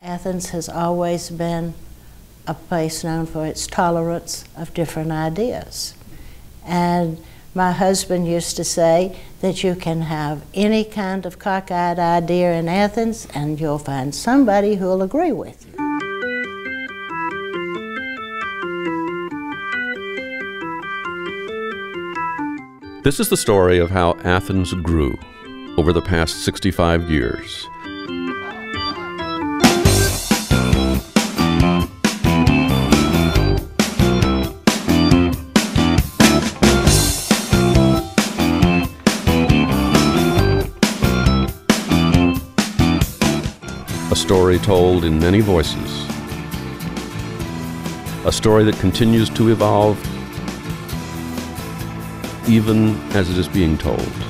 Athens has always been a place known for its tolerance of different ideas. And my husband used to say that you can have any kind of cockeyed idea in Athens and you'll find somebody who'll agree with you. This is the story of how Athens grew over the past 65 years. A story told in many voices. A story that continues to evolve even as it is being told.